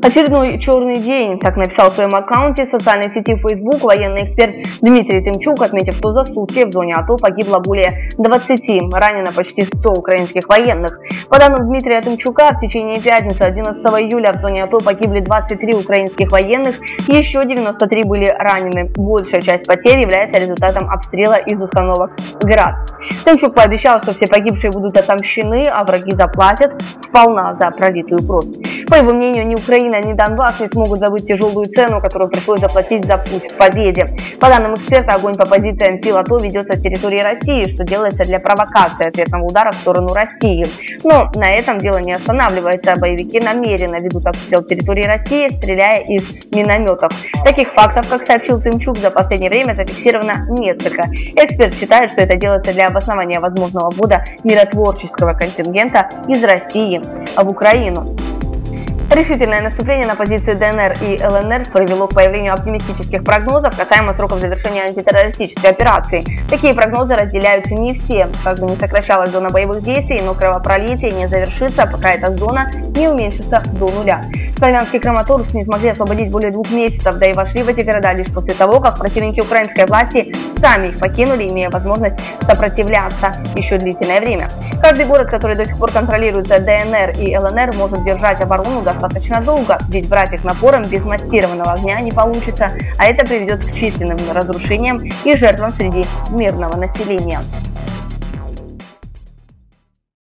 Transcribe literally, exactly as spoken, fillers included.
Очередной черный день, так написал в своем аккаунте в социальной сети Facebook военный эксперт Дмитрий Тымчук, отметив, что за сутки в зоне АТО погибло более двадцати, ранено почти сто украинских военных. По данным Дмитрия Тымчука, в течение пятницы одиннадцатого июля в зоне АТО погибли двадцать три украинских военных, еще девяносто три были ранены. Большая часть потерь является результатом обстрела из установок «Град». Тымчук пообещал, что все погибшие будут отомщены, а враги заплатят сполна за пролитую кровь. По его мнению, ни Украина, ни Донбасс не смогут забыть тяжелую цену, которую пришлось заплатить за путь к победе. По данным эксперта, огонь по позициям сил АТО ведется с территории России, что делается для провокации ответного удара в сторону России. Но на этом дело не останавливается. Боевики намеренно ведут обстрел территории России, стреляя из минометов. Таких фактов, как сообщил Тымчук, за последнее время зафиксировано несколько. Эксперт считает, что это делается для обоснования возможного ввода миротворческого контингента из России в Украину. Решительное наступление на позиции ДНР и ЛНР привело к появлению оптимистических прогнозов касаемо сроков завершения антитеррористической операции. Такие прогнозы разделяют не все. Как бы не сокращалась зона боевых действий, но кровопролитие не завершится, пока эта зона не уменьшится до нуля. Славянск и Краматорск не смогли освободить более двух месяцев, да и вошли в эти города лишь после того, как противники украинской власти сами их покинули, имея возможность сопротивляться еще длительное время. Каждый город, который до сих пор контролируется ДНР и ЛНР, может держать оборону достаточно долго, ведь брать их напором без массированного огня не получится, а это приведет к численным разрушениям и жертвам среди мирного населения.